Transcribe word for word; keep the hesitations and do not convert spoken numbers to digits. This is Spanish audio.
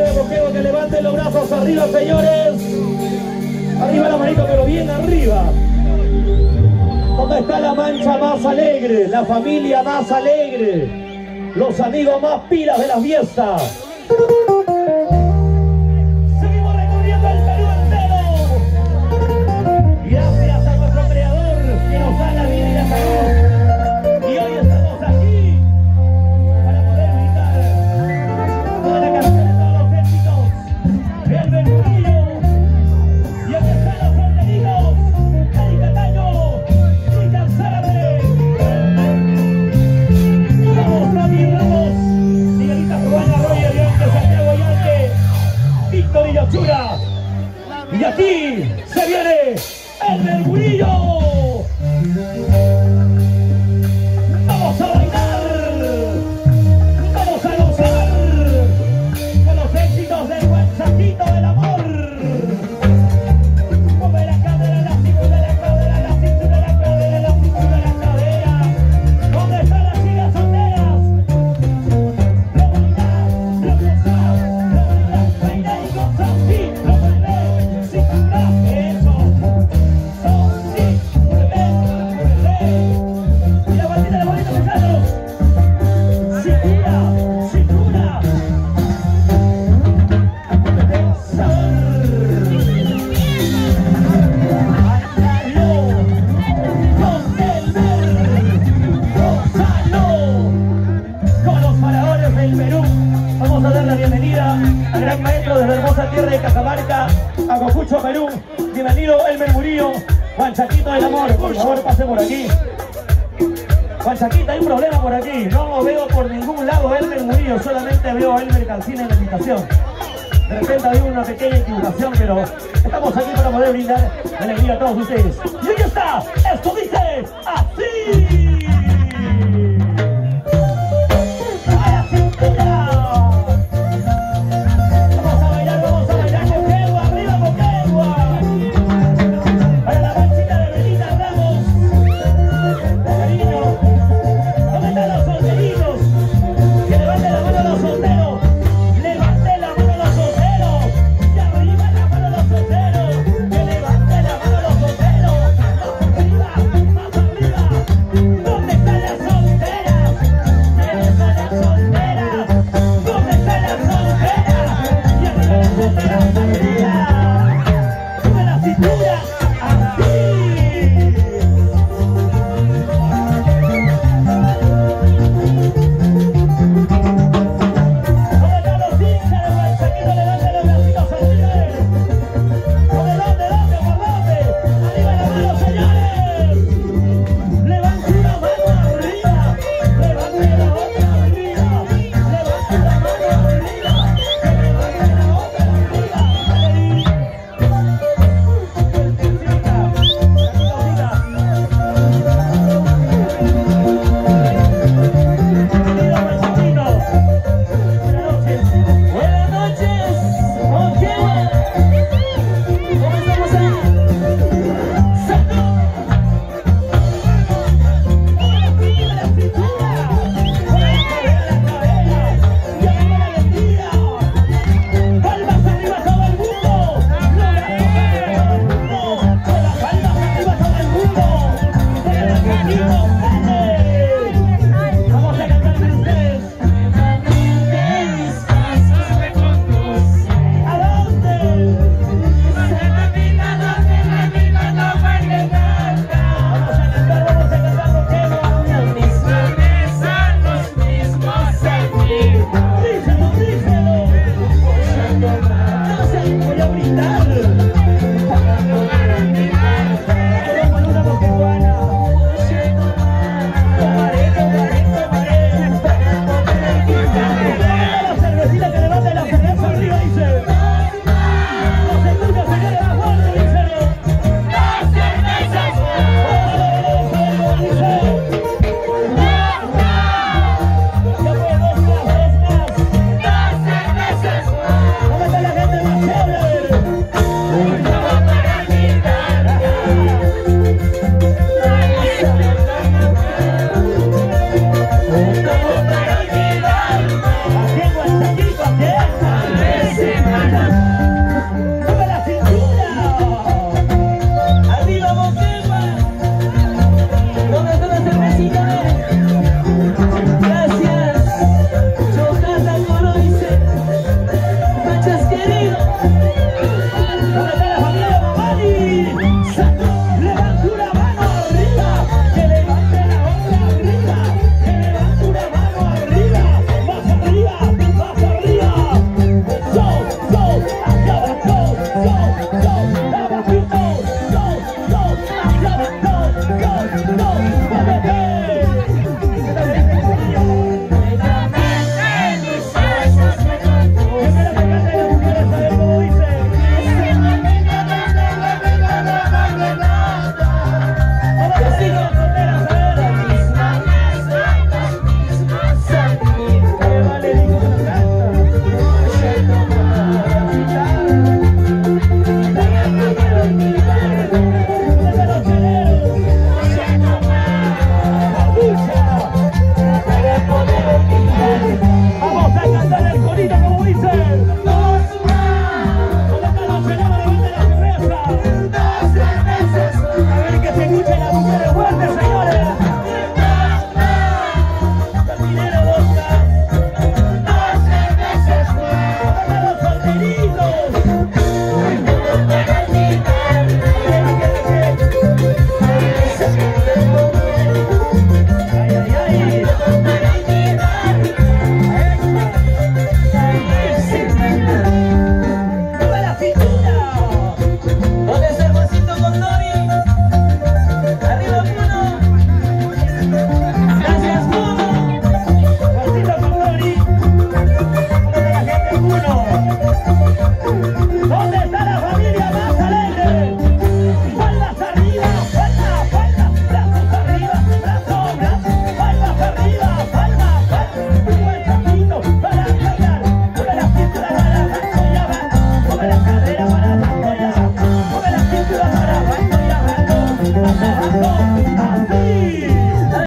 de boqueo que levanten los brazos arriba, señores. Arriba la manito, pero bien arriba. ¿Dónde está la mancha más alegre? La familia más alegre. Los amigos más pilas de la fiesta. Seguimos recorriendo el Perú entero. Gracias a nuestro creador que nos da la vida y la salud. Y hoy estamos aquí para poder gritar toda la canción de todos los éxitos. El Mercurio. Y aquí están los Fernandinos. Cali Cataño. Cristian Zárate. Vamos, Rami Ramos. Miguelita Juana, Roger Yante, Santiago Yante. Víctor Illachura. Y aquí se viene el Mercurio. Vamos a bailar, vamos a gozar con los éxitos del buen Saquito del amor. Mueve la cadera, la cintura, la cadera, la cintura, la cadera, la cintura, la cadera. ¿Dónde están las chicas solteras? Lo bailás, lo gozás, lo bailás, baila y gozás, sí, lo mueve, cintura, eso. Son, sí, mueve, mueve. Y la batida de bonitos mexicanos. Cintura, cintura. Con los faraones del Perú, vamos a dar la bienvenida al gran maestro de la hermosa tierra de Cajamarca, a Cocucho, Perú. Bienvenido el Mercurio, Juan Chaquito del amor. Por favor, pase por aquí. Juan Chaquito, hay un problema por aquí. No lo veo por ningún lado Elmer Murillo, solamente veo a Elmer Calcina en la invitación. De repente había una pequeña equivocación, pero estamos aquí para poder brindar alegría a todos ustedes. Y aquí está, esto dice así.